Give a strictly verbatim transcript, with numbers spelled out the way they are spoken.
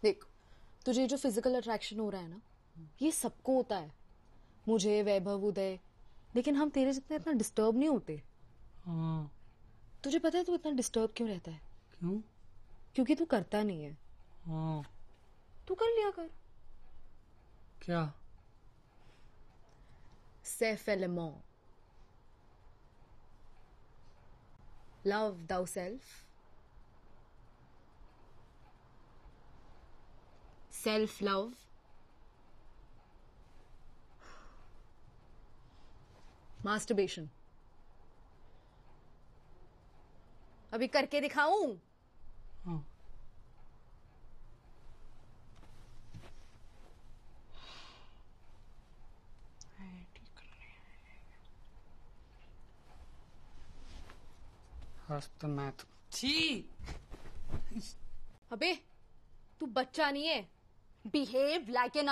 देख, तुझे जो फिजिकल अट्रैक्शन हो रहा है ना, ये सबको होता है, मुझे, वैभव, उदय, लेकिन हम तेरे जितना इतना डिस्टर्ब नहीं होते। हाँ। तुझे पता है तू इतना डिस्टर्ब क्यों रहता है? क्यों? क्योंकि तू करता नहीं है। हाँ। तू कर लिया कर। क्या? Self element, love thou self, self love, masturbation. अभी करके दिखाऊं? हाँ। तो मैं तो छी। अबे तू बच्चा नहीं है, बिहेव लाइक एन